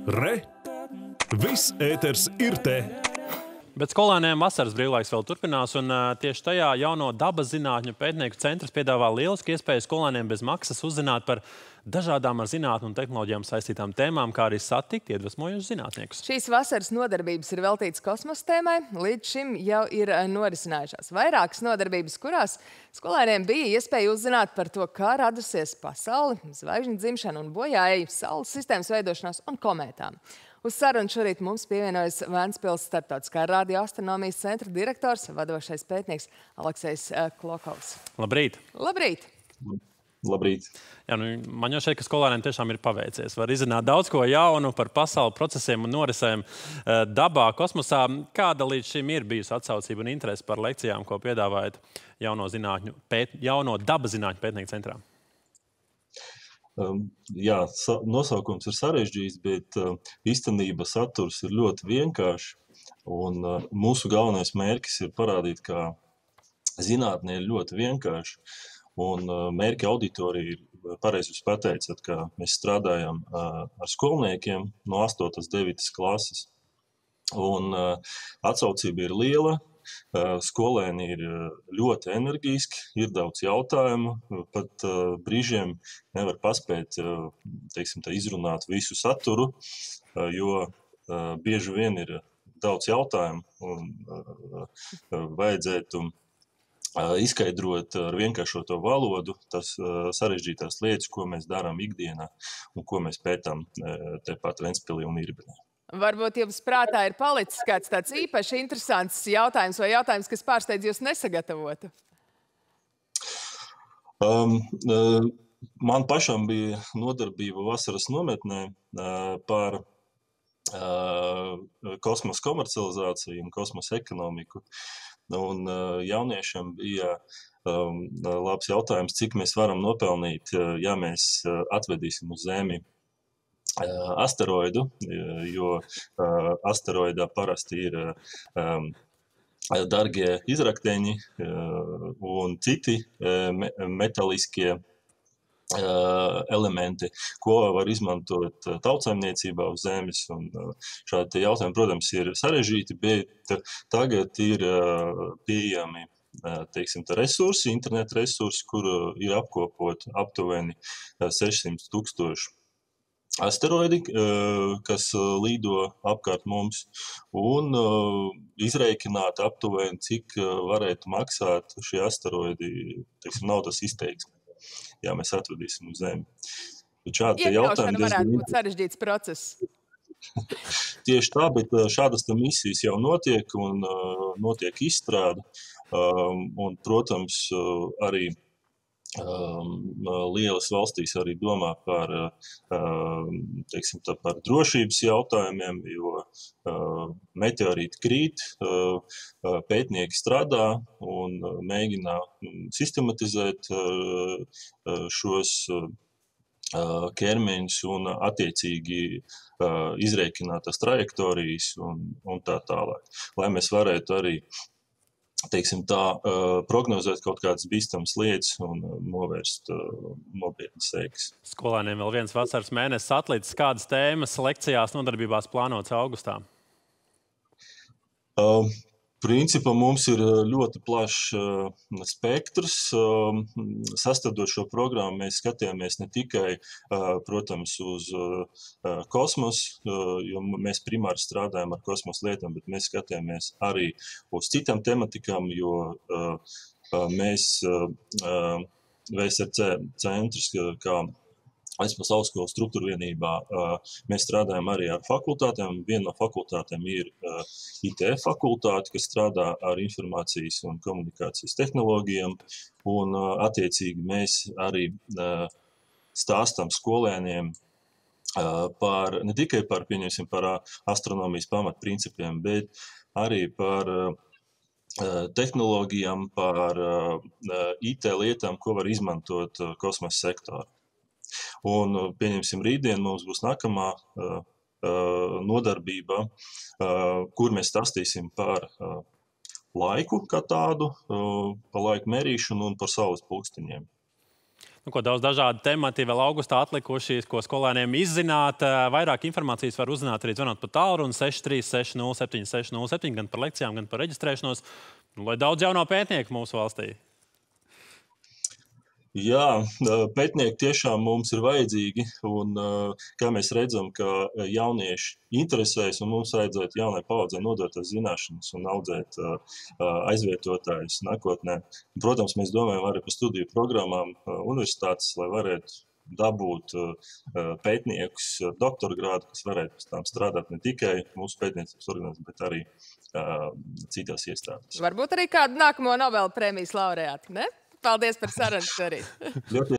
Re! Viss ēters ir te! Bet skolēniem vasaras brīvlaiks vēl turpinās, un tieši tajā jauno dabas zinātņu pētnieku centrs piedāvā lielisku iespēju skolēniem bez maksas uzzināt par dažādām ar zinātni un tehnoloģijām saistītām tēmām, kā arī satikt iedvesmojošus zinātniekus. Šīs vasaras nodarbības ir veltītas kosmosa tēmai. Līdz šim jau ir norisinājušās vairākas nodarbības, kurās skolēniem bija iespēja uzzināt par to, kā radusies pasaule, zvaigžņu dzimšana un bojāeji, saules sistēmas veidošanās un komētām. Uz sarunu šorīt mums pievienojas Vēncpils Starptautiskā radioastronomijas centra direktors, vadošais pētnieks Aleksejs Klokovs. Labrīt! Labrīt! Labrīt! Jā, man jau šeit, ka skolēniem tiešām ir paveicies. Var izzināt daudz ko jaunu par pasaules procesiem un norisēm dabā, kosmosā. Kāda līdz šim ir bijusi atsaucība un interese par lekcijām, ko piedāvājat jauno dabas zinātņu pētnieku centrā? Jā, nosaukums ir sarežģīts, bet īstenībā saturs ir ļoti vienkāršs. Un mūsu galvenais mērķis ir parādīt, ka zinātne ir ļoti vienkārša. Un mērķa auditorija ir pareizi jūs pateicat, ka mēs strādājam ar skolniekiem no 8. 9. klases. Un atsaucība ir liela. Skolēni ir ļoti enerģiski, ir daudz jautājumu, pat brīžiem nevar paspēt, teiksim, izrunāt visu saturu, jo bieži vien ir daudz jautājumu un vajadzētu izskaidrot ar vienkāršoto valodu tas sarežģītās lietas, ko mēs darām ikdienā un ko mēs pētām tepat Ventspilī un Irbinē. Varbūt jums prātā ir palicis kāds tāds īpaši interesants jautājums vai jautājums, kas pārsteidz jūs nesagatavotu? Man pašam bija nodarbība vasaras nometnē par kosmosa komercializāciju un kosmosa ekonomiku. Un jauniešiem bija labs jautājums, cik mēs varam nopelnīt, ja mēs atvedīsim uz Zemi asteroidu, jo asteroidā parasti ir dargie izrakteņi un citi metāliskie elementi, ko var izmantot tautsaimniecībā uz Zemes. Un šādi jautājumi, protams, ir sarežģīti, bet tagad ir pieejami resursi, interneta resursi, kur ir apkopot aptuveni 600 000 asteroidi, kas lido apkārt mums, un izreikināt aptuveni, cik varētu maksāt šie asteroidi, naudas izteiksme, ja mēs atvedīsim uz Zemi. Iekļaušana varētu būt sarežģīts process. Tieši tā, bet šādas misijas jau notiek un notiek izstrāde, un, protams, arī lielas valstīs arī domā par, par drošības jautājumiem, jo meteorīti krīt, pētnieki strādā un mēģina sistematizēt šos ķermeņus un attiecīgi izrēķināt tās trajektorijas un tā tālāk. Lai mēs varētu arī prognozēt kaut kādas bīstamas lietas un novērst nopietnas sekas. Skolēniem vēl viens vasaras mēnesis atlicis. Kādas tēmas lekcijās nodarbībās plānotas augustā? Principā mums ir ļoti plašs spektrs. Sastādot šo programmu, mēs skatījāmies ne tikai, protams, uz kosmosu, jo mēs primāri strādājam ar kosmosa lietām, bet mēs skatījāmies arī uz citām tematikām, jo mēs VSRC centrs, kā Vēncpils augstskolas struktūra vienībā, mēs strādājam arī ar fakultātēm. Viena no fakultātēm ir IT fakultāte, kas strādā ar informācijas un komunikācijas tehnoloģijām, un attiecīgi mēs arī stāstam skolēniem ne tikai par astronomijas pamatprincipiem, bet arī par tehnoloģijām, par IT lietām, ko var izmantot kosmosa sektorā. Un, pieņemsim, rītdien mums būs nākamā nodarbība, kur mēs stāstīsim par laiku kā tādu, par laika mērīšanu un par saules pulksteņiem. Daudz dažādu temati vēl augustā atlikuši, ko skolēniem izzināt. Vairāk informācijas var uzzināt arī zvanot pa tālruni 63607607, gan par lekcijām, gan par reģistrēšanos. Lai daudz jauno pētnieku mūsu valstī. Jā, pētnieki tiešām mums ir vajadzīgi, un kā mēs redzam, ka jaunieši interesēs, un mums vajadzētu jaunai paudzei nodot tās zināšanas un audzēt aizvietotājus nākotnē. Protams, mēs domājam arī par studiju programmām universitātes, lai varētu dabūt pētniekus doktora grādu, kas varētu pēc tam strādāt ne tikai mūsu pētniecības organizācijās, bet arī citās iestādēs. Varbūt arī kādu nākamo Nobela prēmijas laureātu, ne? Paldies par sarunu arī.